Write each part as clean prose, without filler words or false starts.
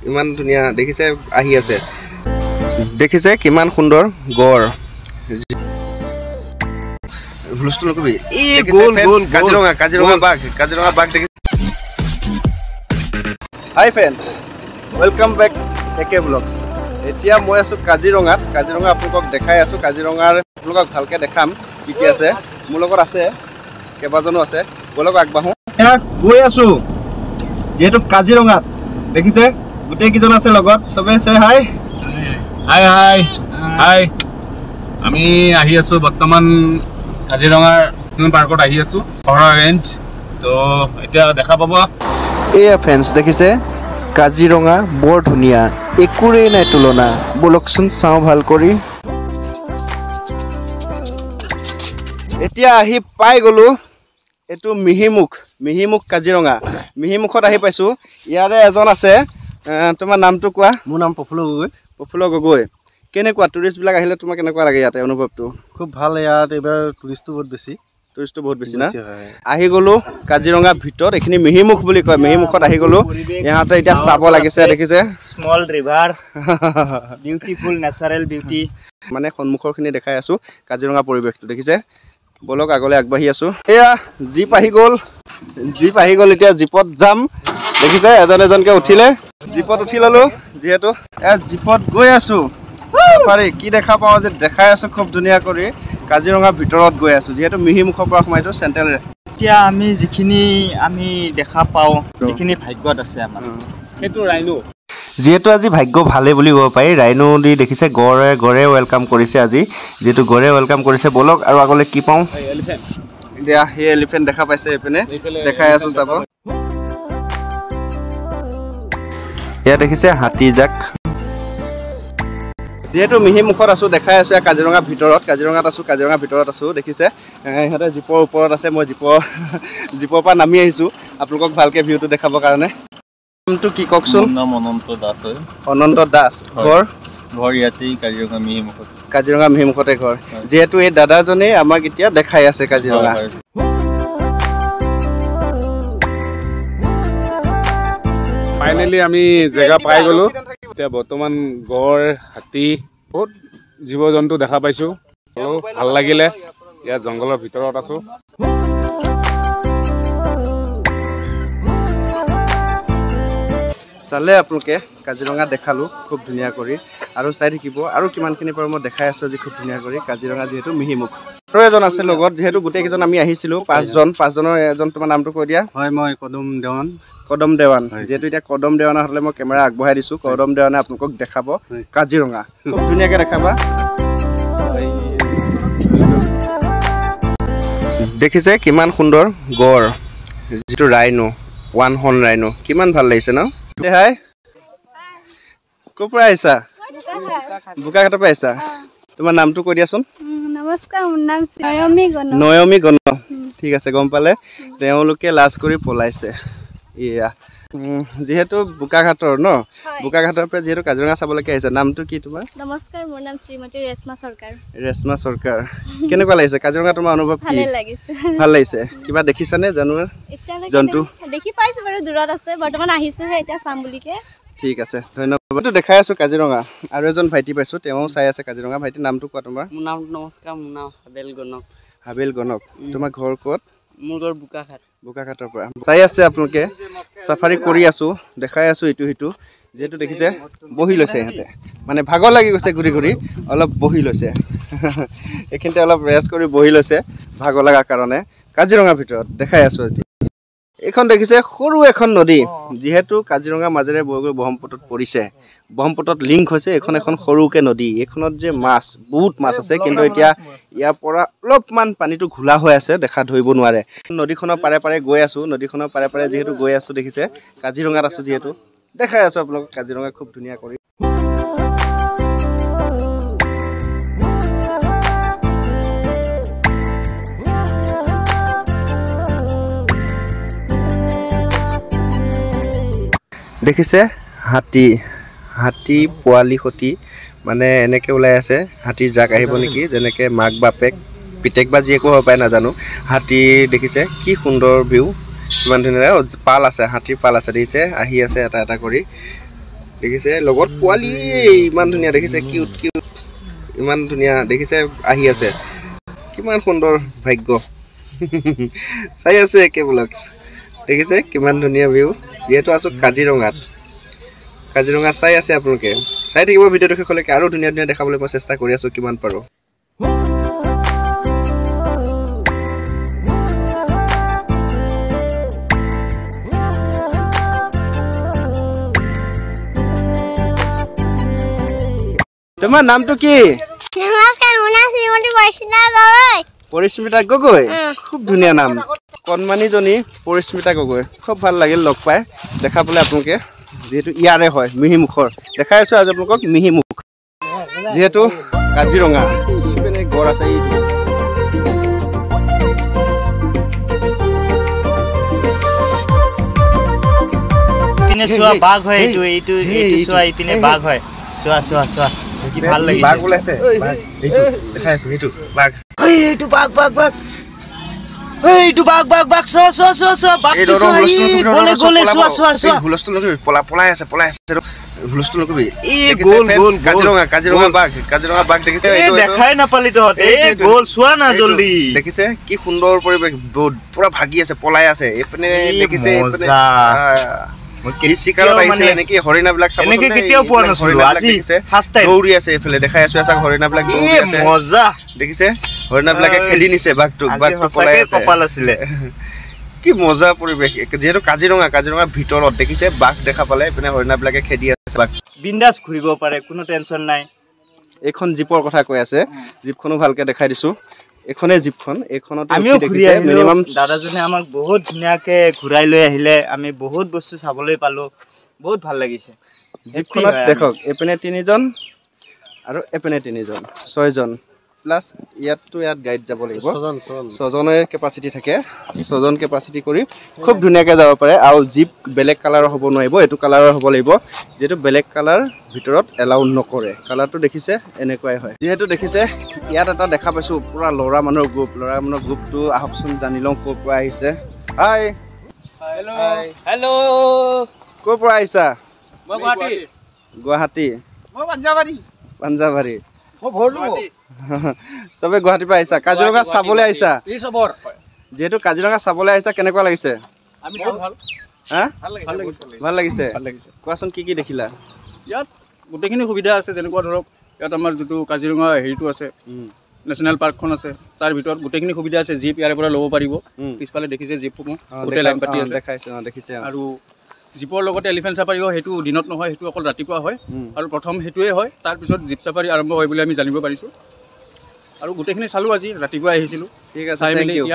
ইমান ধুনীয়া দেখিছে আহি আছে দেখিছে কিমান সুন্দৰ গড় হুলস্থুল নকবি ই গোল গোল কাজিৰঙা বাঘ দেখিছে হাই ফ্ৰেণ্ডছ ওয়েলকাম বেক একে ব্লগছ এতিয়া মই আছো কাজিৰঙা আপোনাক দেখাই আছো কাজিৰঙাৰ আপোনাক ভালকে দেখাম কি আছে মোৰ লগত আছে কেবাজনো আছে বলক আগবাহো গৈ আছো যেহেতু কাজিৰঙাত দেখিছে গোটেই কিজন আছে লগত সবে আছে হাই হাই হাই হাই আমি আহি আছো বৰ্তমান কাজিৰঙাৰ পাৰ্কত আহি আছো সহৰা ৰেঞ্জ তো এতিয়া দেখা পাব এয়া ফ্ৰেণ্ডছ দেখিছে কাজিৰঙা বৰ ধুনীয়া একোৰে নাই তুলনা বলকচোন চাও ভাল কৰি এতিয়া আহি পাই গলো এটো মিহিমুখ কাজিৰঙা মিহিমুখত আহি পাইছো ইয়াৰে এজন আছে তোমাৰ নামটো কোৱা মোৰ নাম প্ৰফুল্ল গগৈ কেনেকুৱা টুৰিষ্ট বিলাক আহিলে তোমাৰ কেনেকুৱা লাগে ইয়াতে অনুভৱটো খুব ভাল ইয়াত এবাৰ টুৰিষ্টটো বহুত বেছি না আহি গলো কাজিৰঙা ভিতৰত এখিনি মিহিমুখ বুলি কয় মিহিমুখত আহি গলো ইয়াতে এতিয়া চাব লাগিছে দেখিছে small river beautiful natural beauty মানে সন্মুখৰখিনি দেখাই আছো কাজিৰঙা পৰিৱেশটো দেখিছে বলক আগলৈ আগবাঢ়ি আছো এয়া জিপ আহি গল এতিয়া জিপত যাম দেখিছে এজনকে উঠিলে জিপত উঠি ললো যেহেতু জিপত গৈ আছো পাৰি কি দেখা পাওঁ যে দেখাই আছো খুব ধুনীয়া কৰি কাজিৰঙা ভিতৰত গৈ আছো যেহেতু মিহিমুখৰ পৰা সোমাইতো চেণ্ট্ৰেল এতিয়া আমি যিখিনি দেখা পাওঁ যিখিনি ভাগ্যত আছে আমাৰ সেইটো ৰাইনো যেহেতু আজি ভাগ্য ভালে বুলি ক'ব পাৰি ৰাইনো দি দেখিছে গড়ে ৱেলকাম কৰিছে আজি যেহেতু গড়ে ৱেলকাম কৰিছে বলক আৰু আগলৈ কি পাওঁ এতিয়া সেই এলিফেণ্ট দেখা পাইছে এইপিনে দেখাই আছো চাব এয়া দেখিছে হাতী জাক যেহেতু মিহিমুখত আছো দেখাই আছো কাজিৰঙাৰ ভিতৰত আছো দেখিছে ইহঁতে জীপৰ ওপৰত আছে মই জীপৰ পৰা নামি আহিছো আপোনালোকক ভালকে ভিউটো দেখাবৰ কাৰণে নামটো কি কওকচোন নাম অনন্ত দাস হয় অনন্ত দাস ঘৰ ইয়াতেই কাজিৰঙা মিহিমুখতে ঘৰ যেহেতু এই দাদাজনে আমাক এতিয়া দেখাই আছে কাজিৰঙা ফাইনেলি আমি জেগা পাই গলো এতিয়া বৰ্তমান গড় হাতী বহুত জীৱ জন্তু দেখা পাইছো ভাল লাগিলে ইয়াত জংঘলৰ ভিতৰত আছো চালে আপোনালোকে কাজিৰঙা দেখালো খুব ধুনীয়া কৰি আৰু চাই থাকিব আৰু কিমানখিনি পাৰো মই দেখাই আছো আজি খুব ধুনীয়া কৰি কাজিৰঙা যিহেতু মিহিমুখ আৰু এজন আছে লগত যিহেতু গোটেইকেইজন আমি আহিছিলো পাঁচজনৰ এজন তোমাৰ নামটো কৈ দিয়া হয় মই কদম দেৱান যেহেতু এতিয়া কদম দেৱানৰ হাতলৈ মই কেমেৰা আগবঢ়াই দিছো কদম দেৱানে আপোনালোকক দেখাব কাজিৰঙা খুব ধুনীয়াকৈ দেখাবা দেখিছে কিমান সুন্দৰ গড় যিটো ৰাইনো ওৱান হৰ্ণ ৰাইনো কিমান ভাল লাগিছে ন হাই ক'ৰ পৰা আহিছা বোকাখাটৰ পৰা আহিছা তোমাৰ নামটো কৈ দিয়াচোন নমস্কাৰ মোৰ নাম নয়মী গণ ঠিক আছে গম পালে তেওঁলোকে লাজ কৰি পলাইছে ইয়া যেহেতু বোকাখাটৰ বোকাখাটৰ পৰা যেহেতু কাজিৰঙা চাবলৈকে আহিছে নামটো কি তোমাৰ নমস্কাৰ মোৰ নাম শ্ৰীমতী ৰেশমা চৰকাৰ কেনেকুৱা লাগিছে কাজিৰঙা তোমাৰ অনুভৱ কি ভাল লাগিছে কিবা দেখিছানে জন্তু দেখি পাইছো বাৰু দূৰত আছে বৰ্তমান আহিছোহে এতিয়া চাম বুলিকে ঠিক আছে ধন্যবাদ দেখাই আছো কাজিৰঙা আৰু এজন ভাইটি পাইছো তেওঁ চাই আছে কাজিৰঙা ভাইটি নামটো কোৱা তোমাৰ মোৰ নাম নমস্কাৰ মোৰ নাম হাবেল গণক তোমাৰ ঘৰ ক'ত মোৰ ঘৰ বোকাখাটৰ পৰা চাই আছে আপোনালোকে চাফাৰী কৰি আছো দেখাই আছো ইটো সিটো যেহেতু দেখিছে বহি লৈছে ইহঁতে মানে ভাগৰ লাগি গৈছে ঘূৰি অলপ বহি লৈছে এইখিনিতে অলপ ৰেষ্ট কৰি বহি লৈছে ভাগৰ লগাৰ কাৰণে কাজিৰঙাৰ ভিতৰত দেখাই আছো আজি এইখন দেখিছে সৰু এখন নদী যেহেতু কাজিৰঙা মাজেৰে বৈ গৈ ব্ৰহ্মপুত্ৰত পৰিছে ব্ৰহ্মপুত্ৰত লিংক হৈছে এখন সৰুকে নদী এইখনত যে বহুত মাছ আছে কিন্তু এতিয়া ইয়াৰ পৰা অলপমান পানীটো ঘোলা হৈ আছে দেখা ধৰিব নোৱাৰে নদীখনৰ পাৰে পাৰে গৈ আছো নদীখনৰ পাৰে পাৰে যেহেতু গৈ আছো দেখিছে কাজিৰঙাত আছো যেহেতু দেখাই আছো আপোনালোকক কাজিৰঙা খুব ধুনীয়া কৰি দেখিছে হাতী পোৱালি সতি মানে এনেকৈ ওলাই আছে হাতীৰ জাক আহিব নেকি যেনেকৈ মাক বাপেক পিতেক বা জীয়েকো হ'ব পাৰে নাজানো হাতী দেখিছে কি সুন্দৰ ভিউ কিমান ধুনীয়া পাল আছে হাতীৰ পাল আছে দেখিছে আহি আছে এটা এটা কৰি দেখিছে লগত পোৱালি ইমান ধুনীয়া দেখিছে কিউট কিউট ইমান ধুনীয়া দেখিছে আহি আছে কিমান সুন্দৰ ভাগ্য চাই আছে একে ব্লগছ দেখিছে কিমান ধুনীয়া ভিউ যেহেতু আছো কাজিৰঙাত চাই আছে আপোনালোকে চাই থাকিব ভিডিঅ'টো শেষলৈকে আৰু ধুনীয়া ধুনীয়া দেখাবলৈ মই চেষ্টা কৰি আছো কিমান পাৰো তোমাৰ নামটো কি নমস্কাৰ মুনা শ্ৰীমতী পৰিস্মিতা গগৈ খুব ধুনীয়া নাম কণমানিজনী পৰিস্মিতা গগৈ খুব ভাল লাগিল লগ পাই দেখা পালে আপোনালোকে যেহেতু ইয়াৰে হয় মিহিমুখৰ দেখাই আছো আজি আপোনালোকক মিহিমুখ যেহেতু কাজিৰঙা ইপিনে গড় আছে ইপিনে চোৱা বাঘ হয় এইটো চোৱা ইপিনে বাঘ হয় চোৱা কি ভাল লাগিছে বাঘ ওলাইছে এইটো দেখাই আছো এইটো বাঘ এইটো বাঘ এইটো বাঘ চোৱা বাঘ গলে চোৱা হুলস্থুল নকৰিবি পলাই আছে হুলস্থুল নকৰিবি এই গোল কাজিৰঙা বাঘ দেখিছে দেখাই নাপালি তহঁত এই গোল চোৱা না জলদি দেখিছে কি সুন্দৰ পৰিৱেশ পুৰা ভাগি আছে পলাই আছে এইপিনে দেখিছে কি মজা পৰিৱেশ যেহেতু কাজিৰঙাৰ ভিতৰত দেখিছে বাঘ দেখা পালে এইপিনে হৰিণাবিলাকে খেদি আছে বাঘ বিন্দাস ঘূৰিব পাৰে কোনো টেনচন নাই এইখন জীপৰ কথা কৈ আছে জীপখনো ভালকে দেখাই দিছো এখনে জীপখন এখনত আমিও ঘূৰি মিনিমাম দাদাজনে আমাক বহুত ধুনীয়াকে ঘূৰাই লৈ আহিলে আমি বহুত বস্তু চাবলৈ পালো বহুত ভাল লাগিছে জীপখনত দেখক এপিনে 3 জন আৰু এপিনে 3 জন 6 জন প্লাস ইয়াত গাইড যাব লাগিব 6 জনৰ কেপাসিটি থাকে 6 জন কেপাসিটি কৰি খুব ধুনীয়াকে যাব পাৰে আৰু জীপ বেলেগ কালাৰৰ হ'ব নোৱাৰিব এটো কালাৰৰ হ'ব লাগিব যেটো বেলেগ কালাৰ ভিতৰত এলাউ নকৰে কালাৰটো দেখিছে এনেকুৱাই হয় যেহেতু দেখিছে ইয়াত এটা দেখা পাইছো পুৰা লৰা মানুহৰ গ্ৰুপটো আহকচোন জানি লওঁ ক'ৰ পৰা আহিছে হাই হেল্ল' ক'ৰ পৰা আহিছা মই গুৱাহাটী মই পাঞ্জাবাৰী সবে গুৱাহাটীৰ পৰা আহিছা কাজিৰঙা চাবলৈ আহিছা যেহেতু কাজিৰঙা চাবলৈ আহিছা কেনেকুৱা লাগিছে ভাল লাগিছে কোৱাচোন কি দেখিলা ইয়াত গোটেইখিনি সুবিধা আছে যেনেকুৱা ধৰক ইয়াত আমাৰ যিটো কাজিৰঙা হেৰিটো আছে নেশ্যনেল পাৰ্কখন আছে তাৰ ভিতৰত গোটেইখিনি সুবিধা আছে জীপ ইয়াৰ পৰা ল'ব পাৰিব পিছফালে দেখিছে জীপসমূহ গোটেই লাইন পাতি আছে দেখিছে আৰু জীপৰ লগতে এলিফেণ্ট চাফাৰী হয় সেইটো দিনত নহয় সেইটো অকল ৰাতিপুৱা হয় আৰু প্ৰথম সেইটোৱে হয় তাৰপিছত জীপ চাফাৰী আৰম্ভ হয় বুলি আমি জানিব পাৰিছোঁ আৰু গোটেইখিনি চালোঁ আজি ৰাতিপুৱা আহিছিলোঁ ঠিক আছে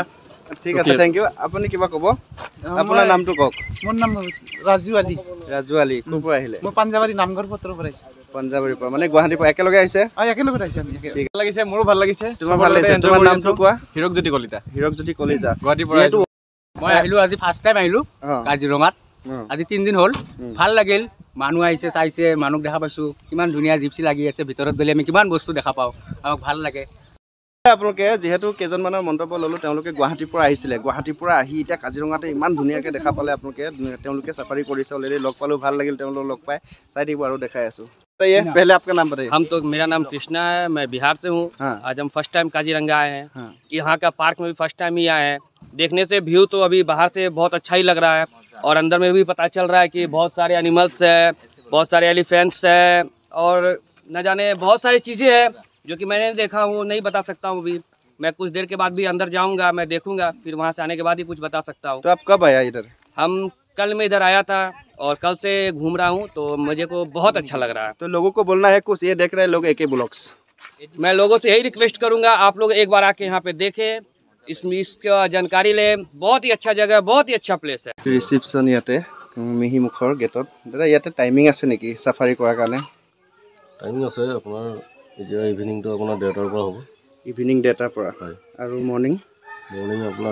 থেংক ইউ আপুনি কিবা ক'ব আপোনাৰ নামটো কওক মোৰ নাম ৰাজু আলী ক'ৰ পৰা আহিলে মই পাঞ্জাবাৰী নামঘৰ পত্ৰৰ পৰা আহিছোঁ পাঞ্জাবাৰীৰ পৰা মানে গুৱাহাটীৰ পৰা একেলগে আহিছে একেলগে আহিছে আমি ঠিক লাগিছে মোৰো ভাল লাগিছে তোমাৰ ভাল লাগিছে তোমাৰ নামটো কোৱা হীৰকজ্যোতি কলিতা গুৱাহাটীৰ পৰা মই আহিলোঁ আজি ফাৰ্ষ্ট টাইম আহিলোঁ কাজিৰঙাত আজি 3 দিন হ'ল ভাল লাগিল মানুহ আহিছে চাইছে মানুহ দেখা পাইছোঁ কিমান ধুনীয়া জিপচি লাগি আছে ভিতৰত গ'লে আমি কিমান বস্তু দেখা পাওঁ আমাক ভাল লাগে আপোনালোকে যেহেতু কেইজনমানৰ মন্তব্য ল'লোঁ তেওঁলোকে গুৱাহাটীৰ পৰা আহিছিলে গুৱাহাটীৰ পৰা আহি এতিয়া কাজিৰঙাতে ইমান ধুনীয়াকৈ দেখা পালে তেওঁলোকে চাফাৰী কৰিছে অলৰেডি লগ পালোঁ ভাল লাগিল তেওঁলোকক লগ পাই চাই থাকিব আৰু দেখাই আছোঁ पहले आपका नाम बताइए हम तो मेरा नाम कृष्णा है मैं बिहार से हूँ आज हम फर्स्ट टाइम काजीरंगा आए हैं यहाँ का पार्क में भी फर्स्ट टाइम ही आए हैं देखने से व्यू तो अभी बाहर से बहुत अच्छा ही लग रहा है और अंदर में भी पता चल रहा है कि बहुत सारे एनिमल्स है बहुत सारे एलिफेंट्स है और न जाने बहुत सारी चीज़ें हैं जो कि मैंने देखा हूँ नहीं बता सकता हूँ अभी मैं कुछ देर के बाद भी अंदर जाऊँगा मैं देखूँगा फिर वहाँ से आने के बाद ही कुछ बता सकता हूँ तो आप कब आया इधर हम कल मैं इधर आया था और कल से घूम रहा हूँ तो मुझे को बहुत अच्छा लग रहा है तो लोगों को बोलना है कुछ ये देख रहे हैं लोग AK ब्लॉग्स मैं लोगों से यही रिक्वेस्ट करूँगा आप लोग एक बार आके यहाँ पे देखें इसका जानकारी ले बहुत ही अच्छा जगह बहुत ही अच्छा प्लेस है रिसेप्शन ইয়াতে মিহিমুখৰ গেটত দাদা ইয়াতে টাইমিং আছে নেকি সাফাৰী কৰাৰ কাৰণে টাইমিং আছে আপোনাৰ এতিয়া ইভিনিংটো আপোনাৰ 1:30 পৰা হ'ব ইভিনিং 1:30 পৰা হয় আৰু মৰ্নিং আপোনাৰ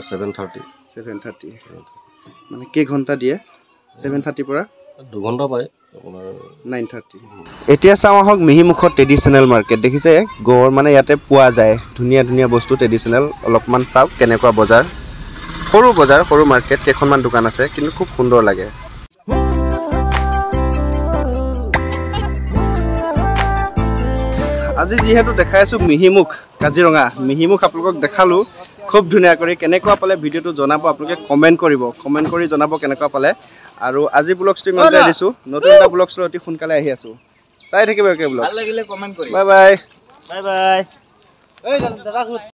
7:30 মানে কেই ঘণ্টা দিয়ে 7:30 পৰা 2 ঘণ্টা পায় আপোনাৰ 9:30 এতিয়া চাওঁ আহক মিহিমুখৰ ট্ৰেডিশ্যনেল মাৰ্কেট দেখিছে গড় মানে ইয়াতে পোৱা যায় ধুনীয়া ধুনীয়া বস্তু ট্ৰেডিশ্যনেল অলপমান চাওক কেনেকুৱা বজাৰ সৰু মাৰ্কেট কেইখনমান দোকান আছে কিন্তু খুব সুন্দৰ লাগে আজি যিহেতু দেখাই আছোঁ মিহিমুখ কাজিৰঙা মিহিমুখ আপোনালোকক দেখালোঁ খুব ধুনীয়া কৰি কেনেকুৱা পালে ভিডিঅ'টো জনাব আপোনালোকে কমেণ্ট কৰিব কমেণ্ট কৰি জনাব কেনেকুৱা পালে আৰু আজি ব্লগছটো ইমানতে দিছোঁ নতুন এটা ব্লগছ লৈ অতি সোনকালে আহি আছোঁ চাই থাকিব একে ব্লগ ভাল লাগিলে কমেণ্ট কৰিব বাই বাই বাই বাই